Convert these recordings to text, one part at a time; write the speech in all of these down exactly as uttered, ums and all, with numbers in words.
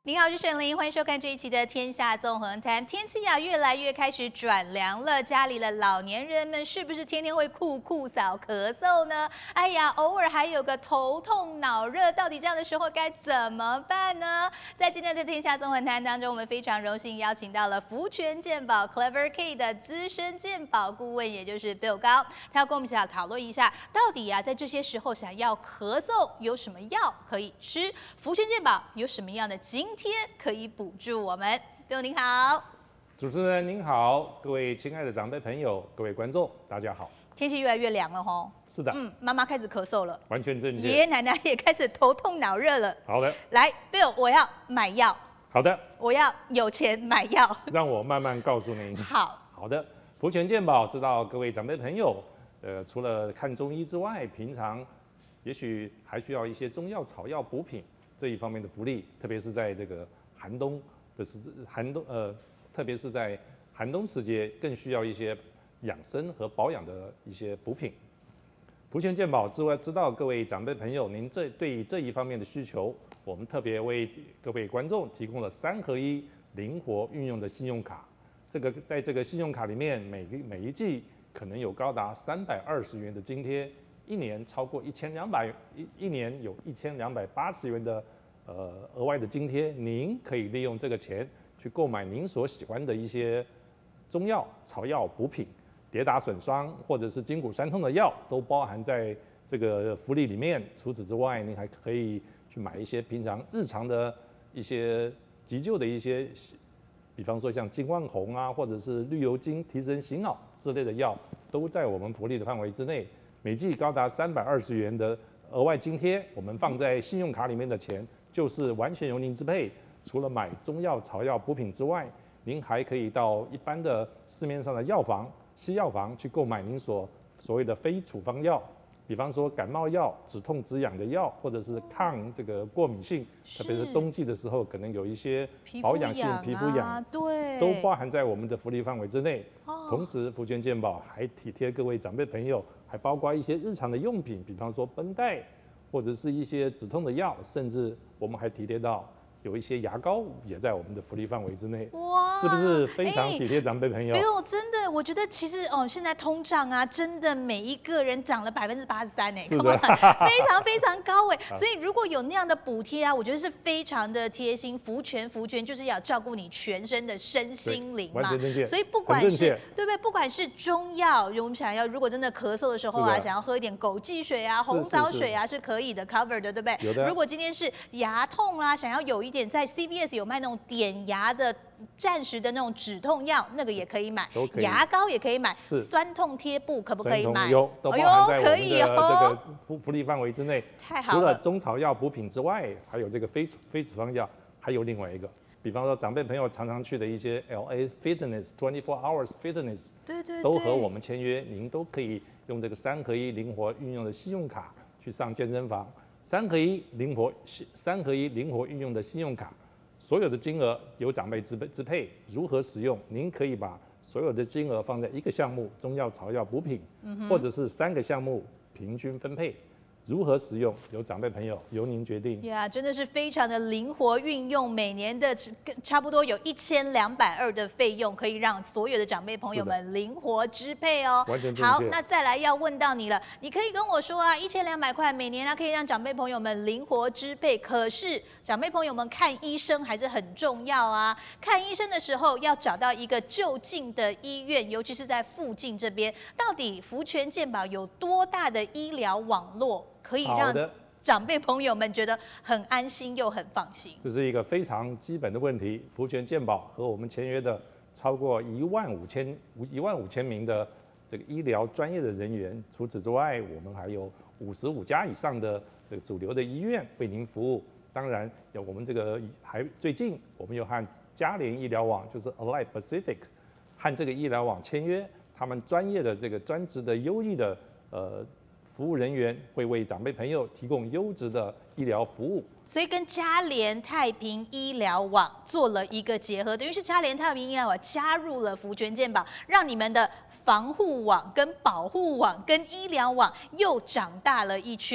您好，我是沈玲，欢迎收看这一期的《天下纵横谈》。天气啊，越来越开始转凉了，家里的老年人们是不是天天会酷酷扫咳嗽呢？哎呀，偶尔还有个头痛脑热，到底这样的时候该怎么办呢？在今天的《天下纵横谈》当中，我们非常荣幸邀请到了福全健保 Clever K 的资深健保顾问，也就是 Bill 高，他要跟我们一起来讨论一下，到底啊，在这些时候想要咳嗽有什么药可以吃？福全健保有什么样的津贴可以补助我们？Bill 您好， 主持人您好，各位亲爱的长辈朋友，各位观众，大家好。 天气越来越凉了吼。 是的， 嗯，妈妈开始咳嗽了， 完全正确。 爷爷奶奶也开始头痛脑热了。 好的， 来 ，Bill， 我要买药。 好的， 我要有钱买药。 让我慢慢告诉您。 好， 好的，福全健保知道各位长辈朋友，呃，除了看中医之外，平常也许还需要一些中药、草药补品这一方面的福利，特别是在这个寒冬的时寒冬呃，特别是在寒冬时节，更需要一些养生和保养的一些补品。福全健保之外，知道各位长辈朋友，您这对于这一方面的需求，我们特别为各位观众提供了三合一灵活运用的信用卡。这个在这个信用卡里面，每个每一季可能有高达三百二十元的津贴，一年超过一千两百一一年有一千两百八十元的呃额外的津贴，您可以利用这个钱去购买您所喜欢的一些中药、草药补品。跌打损伤或者是筋骨酸痛的药都包含在这个福利里面。除此之外，您还可以去买一些平常日常的一些急救的一些，比方说像金万红啊，或者是绿油精提神醒脑之类的药，都在我们福利的范围之内。每季高达三百二十元的额外津贴，我们放在信用卡里面的钱就是完全由您支配。除了买中药、草药补品之外，您还可以到一般的市面上的药房。西药房去购买您所所谓的非处方药，比方说感冒药、止痛止痒的药，或者是抗这个过敏性，特别是冬季的时候，可能有一些保养性皮肤痒， 对， 都包含在我们的福利范围之内。哦、同时，福全健保还体贴各位长辈朋友，还包括一些日常的用品，比方说绷带，或者是一些止痛的药，甚至我们还体贴到。有一些牙膏也在我们的福利范围之内，哇，是不是非常体贴长辈朋友？ 没有，真的，我觉得其实哦，现在通胀啊，真的每一个人涨了百分之八十三，哎， 是的， 非常非常高哎。所以如果有那样的补贴啊，我觉得是非常的贴心。福全福全就是要照顾你全身的身心灵嘛，所以不管是对不对，不管是中药，我们想要如果真的咳嗽的时候啊，想要喝一点枸杞水啊、红枣水啊，是可以的 cover 的，对不对？ 有的。 如果今天是牙痛啊，想要有一点在 C V S 有卖那种点牙的暂时的那种止痛药，那个也可以买， 可以牙膏也可以买，酸痛贴布可不可以买？ 有，都包含在我们的这个福福利范围之内。 太好了！ 除了中草药补品之外，还有这个非非处方药，还有另外一个，比方说长辈朋友常常去的一些 L A Fitness twenty four hours Fitness， 对对， 都和我们签约，您都可以用这个三合一灵活运用的信用卡去上健身房。三合一灵活三合一灵活运用的信用卡，所有的金额由长辈支配支配，如何使用？您可以把所有的金额放在一个项目中药、草药补品，嗯、或者是三个项目平均分配。如何使用，由长辈朋友由您决定。 呀， yeah, 真的是非常的灵活运用，每年的差不多有一千两百二的费用，可以让所有的长辈朋友们灵活支配哦。 完全正确。 好，那再来要问到你了，你可以跟我说啊，一千两百块每年啊可以让长辈朋友们灵活支配，可是长辈朋友们看医生还是很重要啊。看医生的时候要找到一个就近的医院，尤其是在附近这边，到底福全健保有多大的医疗网络？可以让长辈朋友们觉得很安心又很放心， 这是一个非常基本的问题。福全健保和我们签约的超过一万五千一万五千名的这个医疗专业的人员，除此之外，我们还有五十五家以上的这个主流的医院为您服务。当然，有我们这个还最近我们有和嘉联医疗网，就是 Allied Pacific， 和这个医疗网签约，他们专业的这个专职的优异的呃。服务人员会为长辈朋友提供优质的医疗服务， 所以跟嘉联太平医疗网做了一个结合，等于是嘉联太平医疗网加入了福全健保，让你们的防护网、跟保护网、跟医疗网又长大了一圈。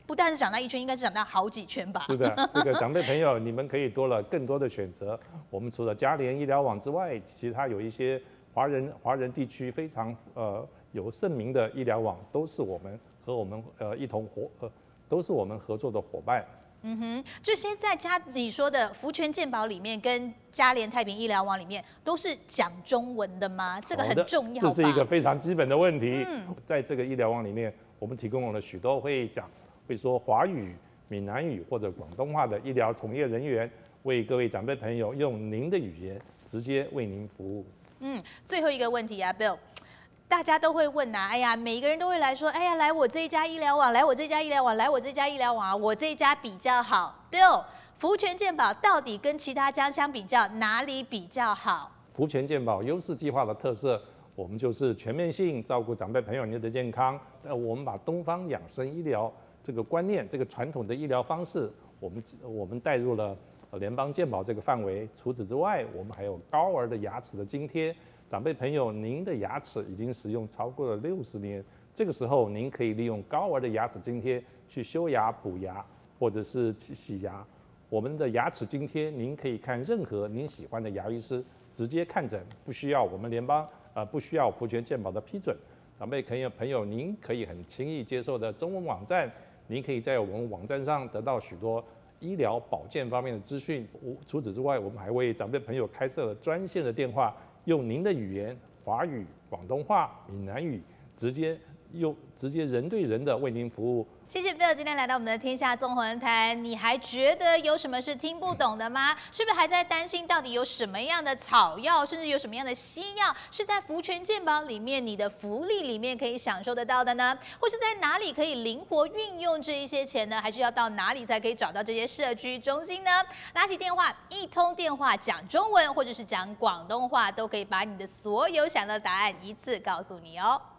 不但是长大一圈，应该是长大好几圈吧？ 是的，这个长辈朋友，你们可以多了更多的选择。我们除了嘉联医疗网之外，其他有一些华人华人地区非常呃有盛名的医疗网，都是我们和我们呃一同合呃都是我们合作的伙伴。 嗯哼，这些在家你说的福全健保里面，跟嘉联太平医疗网里面都是讲中文的吗？这个很重要吧？ 这是一个非常基本的问题。 嗯， 在这个医疗网里面，我们提供了许多会讲、会说华语、闽南语或者广东话的医疗从业人员，为各位长辈朋友用您的语言直接为您服务。 嗯，最后一个问题啊 ，Bill。大家都会问呐、啊，哎呀，每一个人都会来说，哎呀，来我这一家医疗网，来我这家医疗网，来我这家医疗网啊，我这一家比较好。Bill，福全健保到底跟其他家相比较，哪里比较好？ 福全健保优势计划的特色，我们就是全面性照顾长辈朋友您的健康。呃，我们把东方养生医疗这个观念，这个传统的医疗方式，我们我们带入了联邦健保这个范围。除此之外，我们还有高额的牙齿的津贴。长辈朋友，您的牙齿已经使用超过了六十年，这个时候您可以利用高额的牙齿津贴去修牙、补牙，或者是洗牙。我们的牙齿津贴，您可以看任何您喜欢的牙医师直接看诊，不需要我们联邦呃不需要福全健保的批准。长辈朋友朋友，您可以很轻易接受的中文网站，您可以在我们网站上得到许多医疗保健方面的资讯。除此之外，我们还为长辈朋友开设了专线的电话。用您的语言，华语、广东话、闽南语，直接用直接人对人的为您服务。 谢谢 Bill 今天来到我们的天下纵横谈，你还觉得有什么是听不懂的吗？是不是还在担心到底有什么样的草药，甚至有什么样的西药是在福全健保里面你的福利里面可以享受得到的呢？或是在哪里可以灵活运用这一些钱呢？还是要到哪里才可以找到这些社区中心呢？拿起电话，一通电话讲中文或者是讲广东话，都可以把你的所有想到的答案一次告诉你哦。